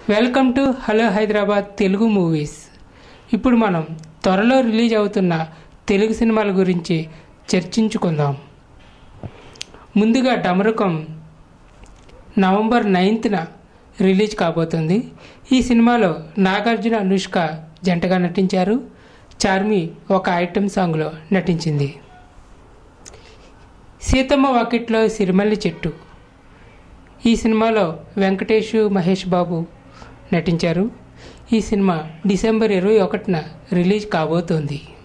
Welcome to hello Hyderabad Telugu movies. ఇప్పుడు మనం త్వరలో రిలీజ్ అవుతున్న తెలుగు సినిమాల గురించి చర్చించుకుందాం. ముందుగా డమరుకం నవంబర్ 9న రిలీజ్ కాబోతుంది. ఈ సినిమాలో నాగార్జున, అనుష్క జంటగా నటించారు. చార్మి ఒక ఐటెం సాంగ్లో నటించింది. సీతమ్మ వాకిట్లో సిరిమల్లి చెట్టు ఈ సినిమాలో వెంకటేష్, మహేష్ బాబు నటించారు. ఈ సినిమా డిసెంబర్ 21న రిలీజ్ కాబోతోంది.